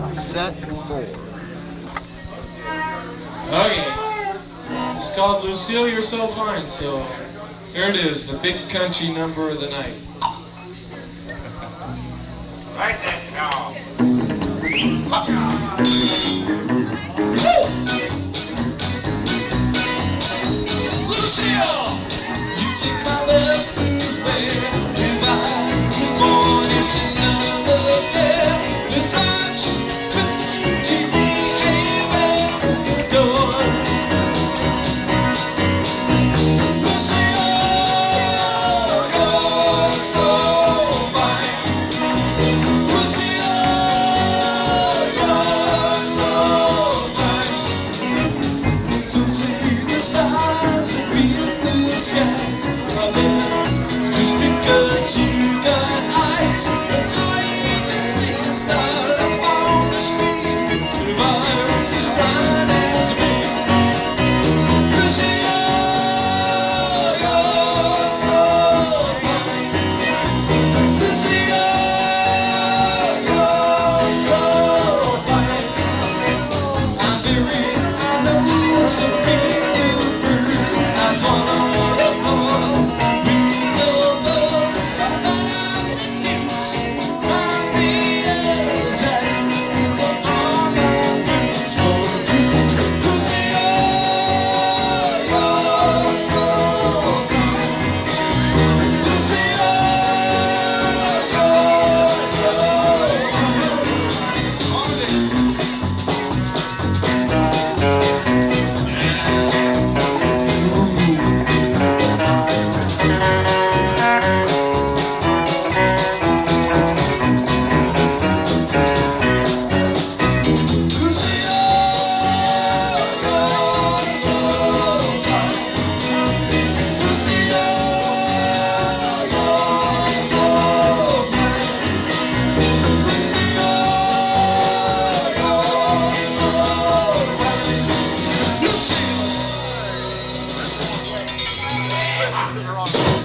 Set 4. Okay. It's called Lucille, You're So Fine. So here it is, the big country number of the night. Right there, now. Lucille, you take my love away. If I was born in another day, the touch could keep me away from the door. Lucille, you're so fine. Lucille, you're so fine. So see the stars and feel the skies are there. Just because you got eyes, and I can see a star up on the street. The virus is running to me. Lucille, you're so fine. Lucille, you're so fine. I'm buried, I know some little birds. I don't know what more. We know those, but I'm the news. My fears that the arm of news for you. Lucille, you're so fine. Lucille, you're so fine.